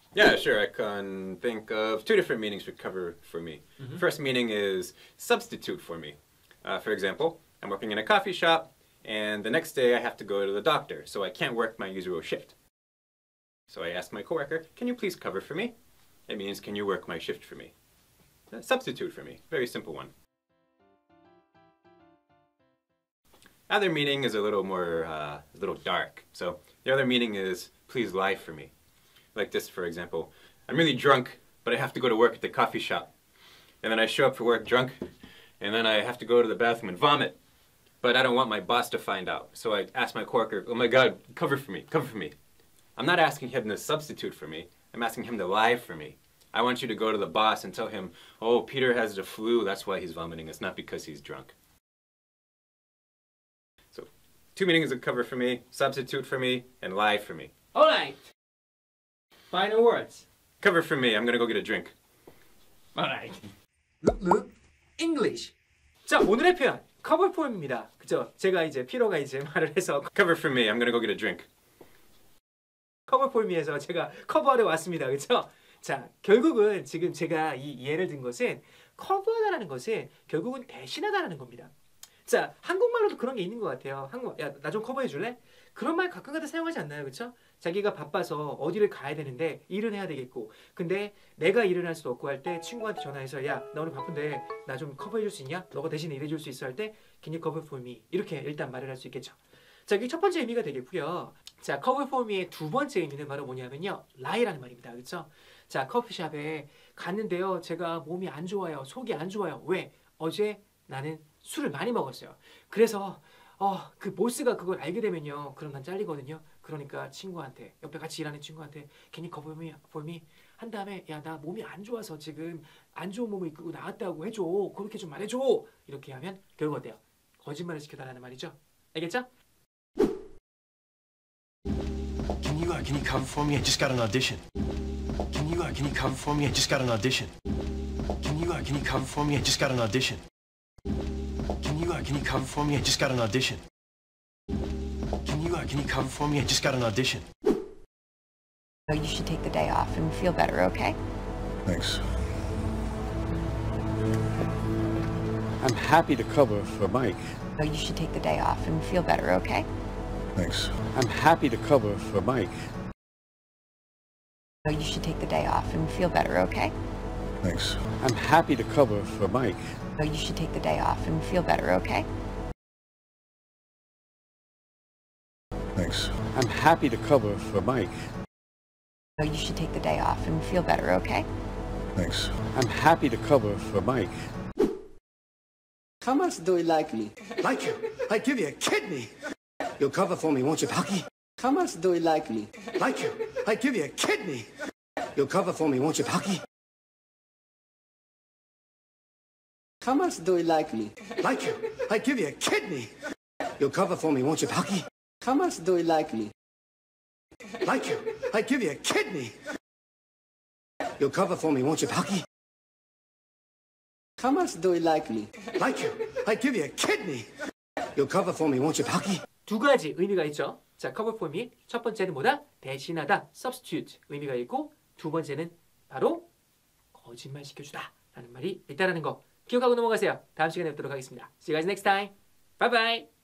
Yeah, sure. I can think of two different meanings for cover for me. First meaning is substitute for me. For example, I'm working in a coffee shop, and the next day I have to go to the doctor, so I can't work my usual shift. So I ask my coworker, can you please cover for me? It means, can you work my shift for me? Substitute for me. Very simple one. Other meaning is a little more, a little dark. So the other meaning is, please lie for me. Like this, for example. I'm really drunk, but I have to go to work at the coffee shop. And then I show up for work drunk, and then I have to go to the bathroom and vomit. But I don't want my boss to find out. So I ask my coworker, oh my God, cover for me, cover for me. I'm not asking him to substitute for me. I'm asking him to lie for me. I want you to go to the boss and tell him, oh, Peter has the flu, that's why he's vomiting. It's not because he's drunk. So, two meanings of cover for me, substitute for me, and lie for me. Alright. Final words. Cover for me. I'm gonna go get a drink. Alright. Look, English. 자, 오늘의 표현. 커버 포인트입니다. 그죠? 제가 이제 피로가 이제 말을 해서 Cover for me. I'm gonna go get a drink. 커버 포인트에서 제가 커버하러 왔습니다. 그죠? 자, 결국은 지금 제가 이 예를 든 것은 커버하다라는 것은 결국은 대신하다라는 겁니다. 자, 한국말로도 그런 게 있는 것 같아요. 야, 나 좀 커버해 줄래? 그런 말 가끔가다 사용하지 않나요? 그렇죠? 자기가 바빠서 어디를 가야 되는데 일은 해야 되겠고, 근데 내가 일을 할 수도 없고 할 때 친구한테 전화해서 야, 나 오늘 바쁜데 나 좀 커버해 줄 수 있냐? 너가 대신 일해 줄 수 있어 할 때 Can you cover for me? 이렇게 일단 말을 할 수 있겠죠. 자, 이게 첫 번째 의미가 되겠고요. 자, cover for me의 두 번째 의미는 바로 뭐냐면요, lie라는 말입니다. 그렇죠? 자, 커피숍에 갔는데요. 제가 몸이 안 좋아요. 속이 안 좋아요. 왜? 어제 나는 술을 많이 먹었어요. 그래서 그 보스가 그걸 알게 되면요. 그럼 난 잘리거든요. 그러니까 친구한테, 옆에 같이 일하는 친구한테 Can you cover for me? 한 다음에 야, 나 몸이 안 좋아서 지금 안 좋은 몸을 이끌고 나왔다고 해줘. 그렇게 좀 말해줘. 이렇게 하면 결국 어때요? 거짓말을 시켜달라는 말이죠. 알겠죠? Can you cover for me? I just got an audition. Can you cover for me? I just got an audition. Can you cover for me? I just got an audition. Can you cover for me? I just got an audition. Can you cover for me? I just got an audition. You should take the day off and feel better, okay? Thanks. I'm happy to cover for Mike. You should take the day off and feel better, okay? Thanks. I'm happy to cover for Mike. You should take the day off and feel better, okay? Thanks. I'm happy to cover for Mike. You should take the day off and feel better, okay? Thanks. I'm happy to cover for Mike. You should take the day off and feel better, okay? Thanks. I'm happy to cover for Mike. How much do you like me? Like you? I'd give you a kidney. You'll cover for me, won't you, Paki? How much do you like me? Like you? I'd give you a kidney. You'll cover for me, won't you, Paki? How much do you like me? Like you? I'd give you a kidney. You'll cover for me, won't you, Paki? How much do you like me? Like you? I'd give you a kidney. You'll cover for me, won't you, Paki? How much do you like me? Like you? I'd give you a kidney. You'll cover for me, won't you, Paki? 두 가지 의미가 있죠. 자, cover for me. 첫 번째는 뭐다? 대신하다, substitute 의미가 있고, 두 번째는 바로 거짓말 시켜주다 라는 말이 있다는 거 기억하고 넘어가세요. 다음 시간에 뵙도록 하겠습니다. See you guys next time. Bye bye.